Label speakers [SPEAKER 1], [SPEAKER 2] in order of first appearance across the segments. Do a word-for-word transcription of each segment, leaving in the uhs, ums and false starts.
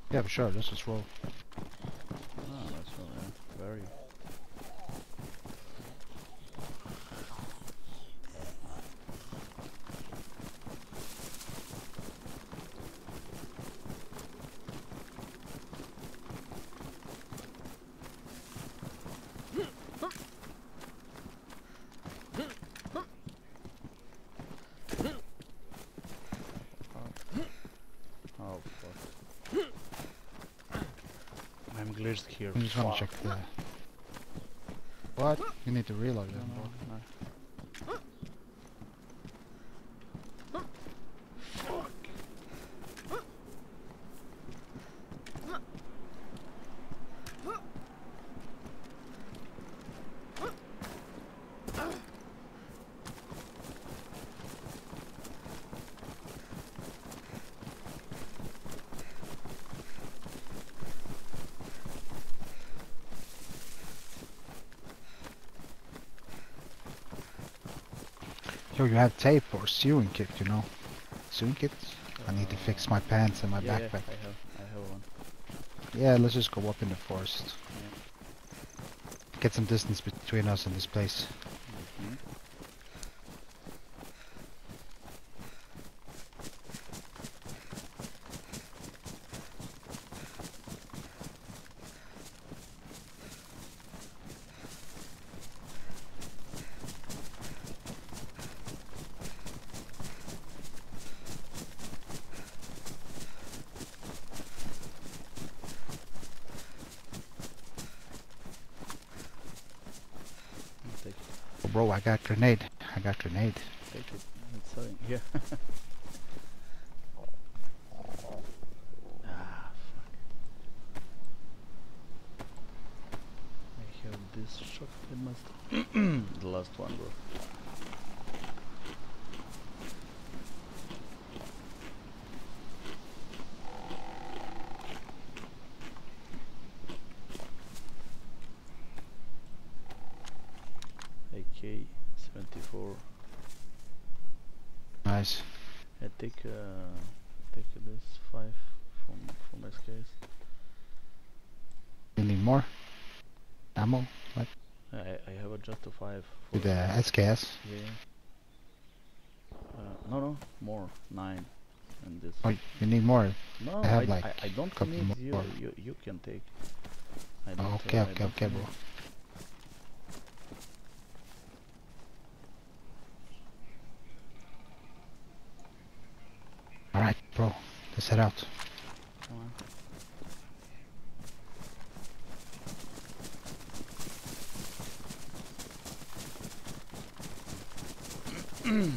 [SPEAKER 1] Yeah, for sure. Let's just roll.
[SPEAKER 2] Ah, that's all, yeah. Very. Oh fuck. I'm glitched here.
[SPEAKER 1] I'm just gonna
[SPEAKER 2] Fuck.
[SPEAKER 1] check the. What? You need to reload
[SPEAKER 2] No,
[SPEAKER 1] them, bro.
[SPEAKER 2] no, no. Fuck.
[SPEAKER 1] Yo, you have tape or sewing kit, you know? Sewing kit? I need to
[SPEAKER 2] Uh,
[SPEAKER 1] fix my pants and my
[SPEAKER 2] yeah, yeah,
[SPEAKER 1] backpack.
[SPEAKER 2] I have, I have one.
[SPEAKER 1] Yeah, let's just go up in the forest.
[SPEAKER 2] Yeah.
[SPEAKER 1] Get some distance between us and this place.
[SPEAKER 2] Mm-hmm. Take it.
[SPEAKER 1] Oh, bro, I got grenade. I got grenade.
[SPEAKER 2] Take it. It's selling. Yeah. Ah, fuck. I have this shot in my st the last one, bro. A K seventy-four.
[SPEAKER 1] Nice.
[SPEAKER 2] I take uh, take this five from from S Ks.
[SPEAKER 1] You need more ammo? What?
[SPEAKER 2] I I have a just a five.
[SPEAKER 1] With
[SPEAKER 2] For,
[SPEAKER 1] the S K S?
[SPEAKER 2] yeah. Uh, no no more nine, and this.
[SPEAKER 1] Oh, you need more?
[SPEAKER 2] No,
[SPEAKER 1] I
[SPEAKER 2] I,
[SPEAKER 1] have like
[SPEAKER 2] I I don't
[SPEAKER 1] couple
[SPEAKER 2] need you.
[SPEAKER 1] more.
[SPEAKER 2] You you can take. I don't.
[SPEAKER 1] Oh,
[SPEAKER 2] uh,
[SPEAKER 1] okay,
[SPEAKER 2] I
[SPEAKER 1] okay,
[SPEAKER 2] don't
[SPEAKER 1] okay,
[SPEAKER 2] need.
[SPEAKER 1] bro. Alright, bro. Let's head out.
[SPEAKER 2] Come on.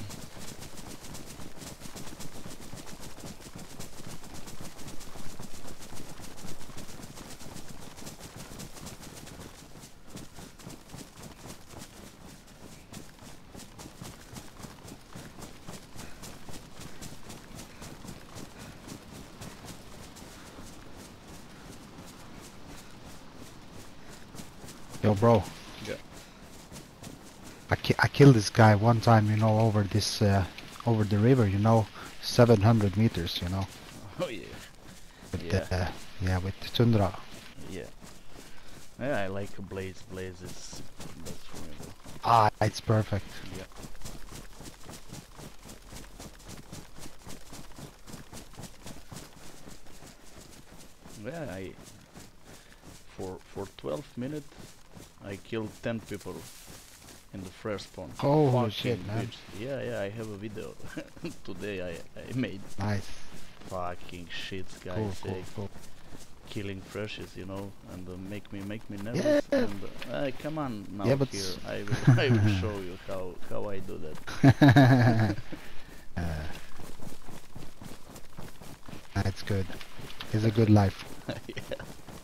[SPEAKER 1] Yo, bro.
[SPEAKER 2] Yeah.
[SPEAKER 1] I, ki I killed this guy one time, you know, over this, uh, over the river, you know, seven hundred meters, you know.
[SPEAKER 2] Oh yeah.
[SPEAKER 1] With
[SPEAKER 2] Yeah.
[SPEAKER 1] the, uh, yeah, with the tundra.
[SPEAKER 2] Yeah. Yeah, I like Blaze. Blaze is that's for me, bro.
[SPEAKER 1] Ah, it's perfect.
[SPEAKER 2] Yeah. Yeah, I for for twelve minutes I killed ten people in the first spawn.
[SPEAKER 1] Holy
[SPEAKER 2] Fucking
[SPEAKER 1] shit, man.
[SPEAKER 2] bitch. Yeah, yeah, I have a video today I I made.
[SPEAKER 1] Nice.
[SPEAKER 2] Fucking shit, guys.
[SPEAKER 1] Cool, cool,
[SPEAKER 2] eh,
[SPEAKER 1] cool.
[SPEAKER 2] Killing freshes, you know, and uh, make me make me
[SPEAKER 1] Yeah.
[SPEAKER 2] nervous. And uh, uh, come on now
[SPEAKER 1] Yeah, but
[SPEAKER 2] here,
[SPEAKER 1] s-
[SPEAKER 2] I will I will show you how how I do that.
[SPEAKER 1] uh, that's good. It's a good life.
[SPEAKER 2] Yeah.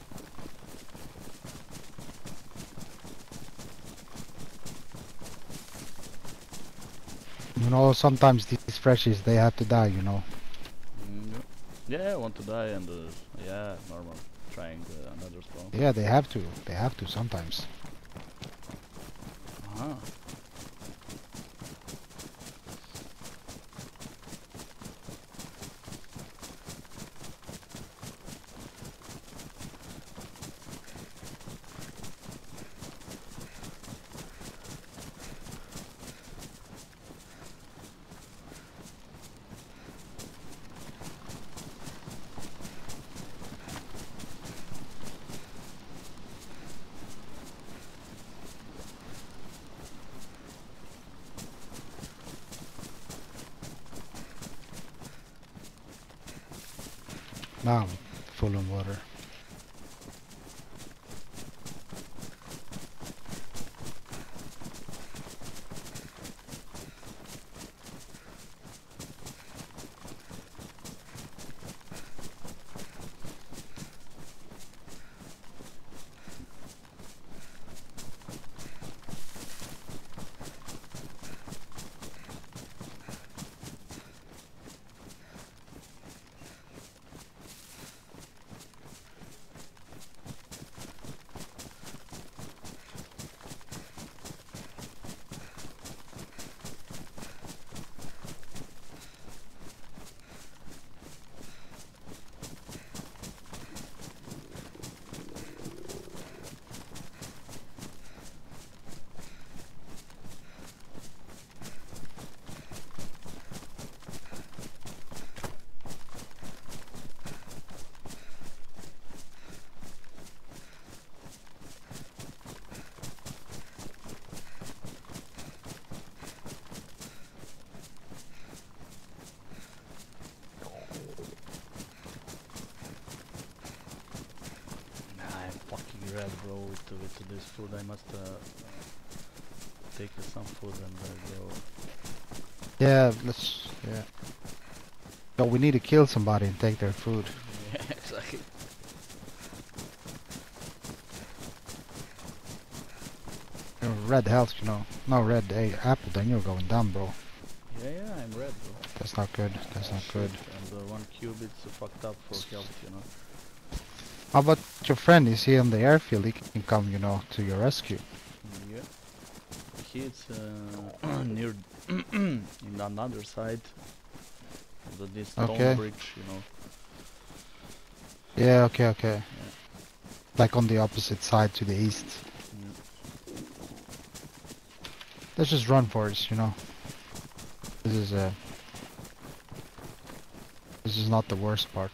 [SPEAKER 1] You know, sometimes these freshies, they have to die, you know.
[SPEAKER 2] Mm, yeah. Yeah, I want to die and uh, yeah, normal. Trying uh, another spawn.
[SPEAKER 1] Yeah, they have to. They have to sometimes.
[SPEAKER 2] Uh-huh.
[SPEAKER 1] Now I'm full of water.
[SPEAKER 2] Red, bro, with, with this food. I must uh, take some food and uh, go.
[SPEAKER 1] Yeah, let's. Yeah. No, we need to kill somebody and take their food.
[SPEAKER 2] Yeah, exactly.
[SPEAKER 1] You're red health, you know. No red hey, apple, then you're going down, bro.
[SPEAKER 2] Yeah, yeah, I'm red, bro.
[SPEAKER 1] That's not good. That's
[SPEAKER 2] oh,
[SPEAKER 1] not
[SPEAKER 2] shit.
[SPEAKER 1] good.
[SPEAKER 2] And uh, one cube, it's uh, fucked up for health, you know.
[SPEAKER 1] How about your friend? Is he on the airfield? He can come, you know, to your rescue.
[SPEAKER 2] Yeah. He's uh, near in another side of the, this stone
[SPEAKER 1] Okay.
[SPEAKER 2] bridge, you know.
[SPEAKER 1] Yeah, okay, okay.
[SPEAKER 2] Yeah.
[SPEAKER 1] Like on the opposite side to the east.
[SPEAKER 2] Mm.
[SPEAKER 1] Let's just run for it, you know. This is uh This is not the worst part.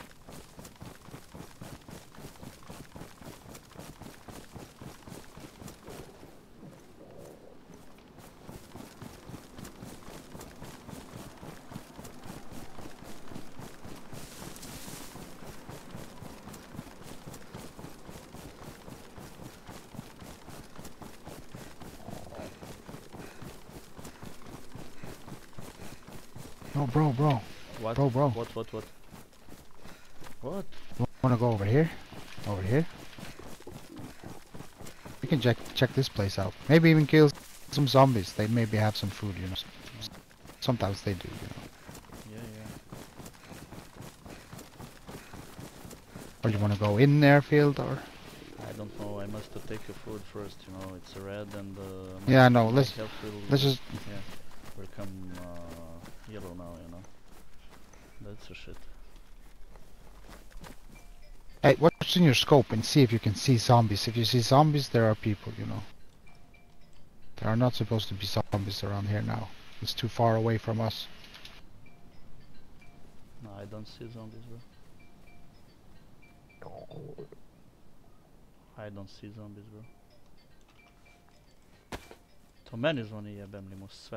[SPEAKER 1] No, bro, bro.
[SPEAKER 2] What?
[SPEAKER 1] Bro, bro.
[SPEAKER 2] What, what, what? What?
[SPEAKER 1] Wanna go over here? Over here? We can check check this place out. Maybe even kill some zombies. They maybe have some food, you know. Sometimes they do, you know.
[SPEAKER 2] Yeah, yeah.
[SPEAKER 1] Or you wanna go in the airfield or?
[SPEAKER 2] I don't know, I must uh, take a food first, you know, it's red and uh,
[SPEAKER 1] Yeah, no,
[SPEAKER 2] my
[SPEAKER 1] let's
[SPEAKER 2] health will,
[SPEAKER 1] let's just
[SPEAKER 2] yeah, become uh, yellow now, you know. That's a shit.
[SPEAKER 1] Hey, watch in your scope and see if you can see zombies. If you see zombies, there are people, you know. There are not supposed to be zombies around here now. It's too far away from us.
[SPEAKER 2] No, I don't see zombies, bro. I don't see zombies, bro. To meni zvoni jebem li mu sve.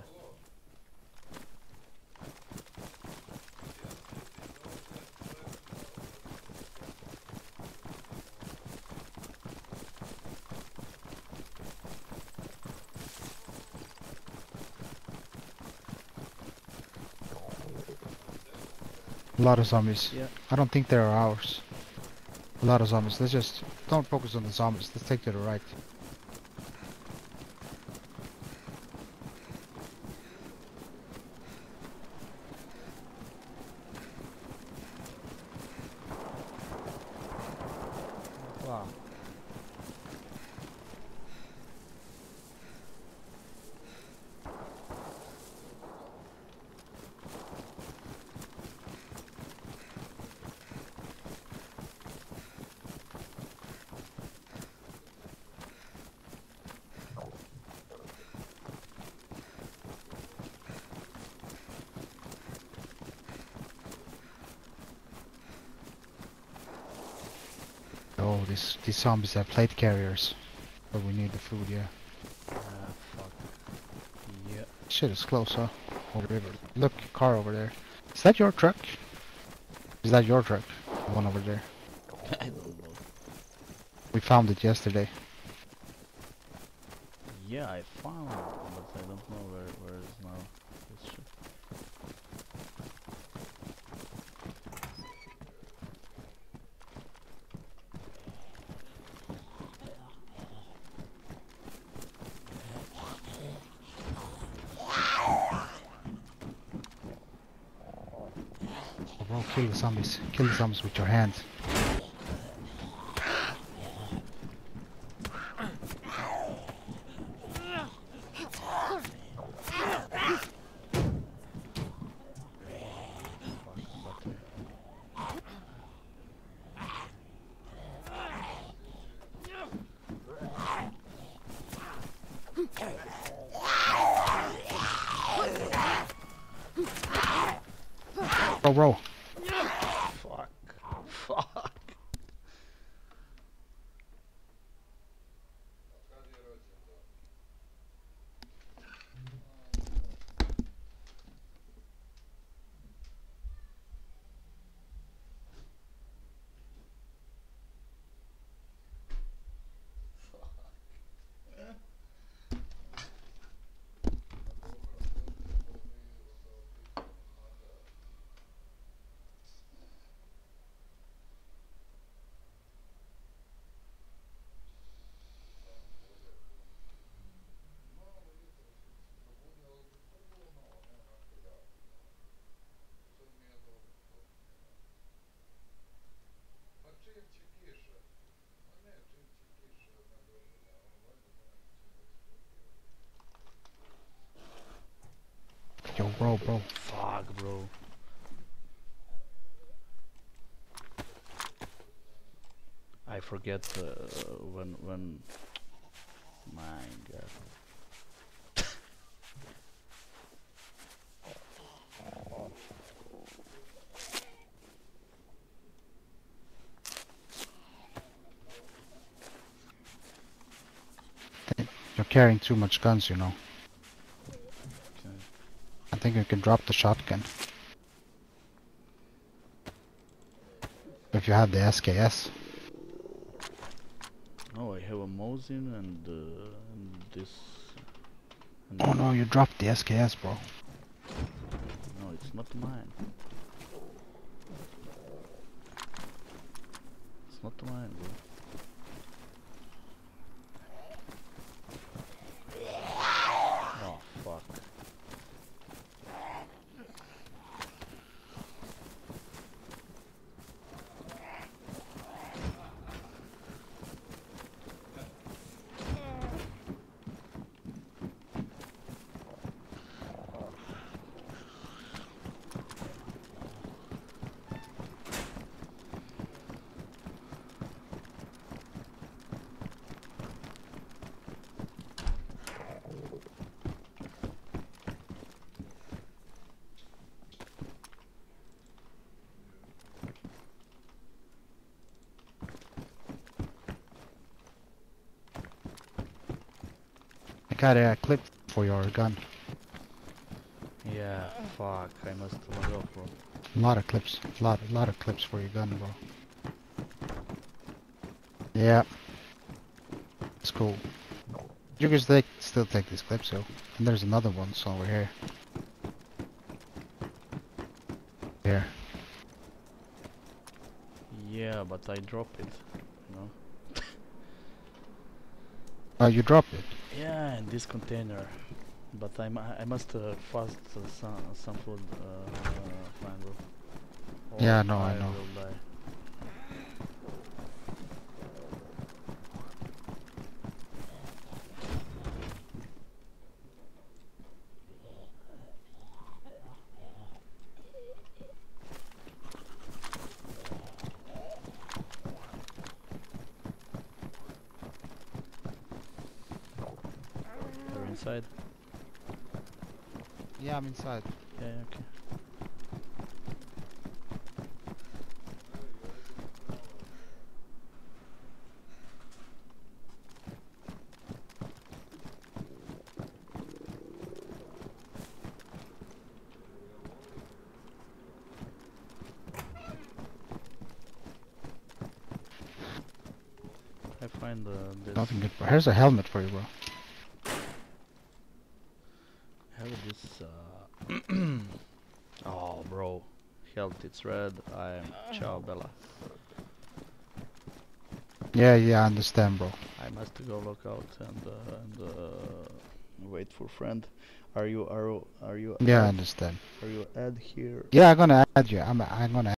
[SPEAKER 1] A lot of zombies.
[SPEAKER 2] Yeah.
[SPEAKER 1] I don't think there are ours. A lot of zombies. Let's just don't focus on the zombies. Let's take to the right.
[SPEAKER 2] Wow.
[SPEAKER 1] Oh, these these zombies have plate carriers. But we need the food, yeah.
[SPEAKER 2] Ah, fuck. Yeah.
[SPEAKER 1] Shit, it's close, huh? Over the river. Look, car over there. Is that your truck? Is that your truck? One over there.
[SPEAKER 2] I don't know.
[SPEAKER 1] We found it yesterday.
[SPEAKER 2] Yeah, I found it, but I don't know where where is now this shit.
[SPEAKER 1] Oh, bro, kill the zombies. Kill the zombies with your hands. Bro, bro.
[SPEAKER 2] Fuck. Fuck.
[SPEAKER 1] Yo, bro, bro.
[SPEAKER 2] Fuck, bro. I forget uh, when when. My God.
[SPEAKER 1] You're carrying too much guns, you know.
[SPEAKER 2] Okay.
[SPEAKER 1] I think you can drop the shotgun. If you have the S K S.
[SPEAKER 2] Oh, I have a Mosin and, uh, and this. And
[SPEAKER 1] Oh no, you dropped the S K S, bro.
[SPEAKER 2] no, it's not mine. It's not mine, bro. Oh, fuck.
[SPEAKER 1] I got a clip for your gun.
[SPEAKER 2] Yeah, fuck. I must log off, bro.
[SPEAKER 1] A lot of clips. A lot, a lot of clips for your gun, bro. Yeah. It's cool. You can take, still take these clips, though. And there's another one, so over here. Here.
[SPEAKER 2] Yeah, but I drop it, you know.
[SPEAKER 1] Oh, you dropped it.
[SPEAKER 2] Yeah, in this container. But I'm, I I must uh, fast uh, some some food uh, uh, find, bro. Or
[SPEAKER 1] Yeah, no, I
[SPEAKER 2] I
[SPEAKER 1] know.
[SPEAKER 2] will die. You're inside?
[SPEAKER 1] Yeah, I'm inside.
[SPEAKER 2] Yeah, yeah, okay. I find uh, this.
[SPEAKER 1] Nothing good, bro. Here's a helmet for you, bro.
[SPEAKER 2] Have this. Uh oh, bro. Health, it's red. I'm ciao, Bella.
[SPEAKER 1] Yeah, yeah, I understand, bro.
[SPEAKER 2] I must go look out and uh, and uh, wait for friend. Are you are you are you?
[SPEAKER 1] Yeah, I
[SPEAKER 2] add,
[SPEAKER 1] understand.
[SPEAKER 2] Are you add here?
[SPEAKER 1] Yeah, I'm gonna add you. I'm I'm gonna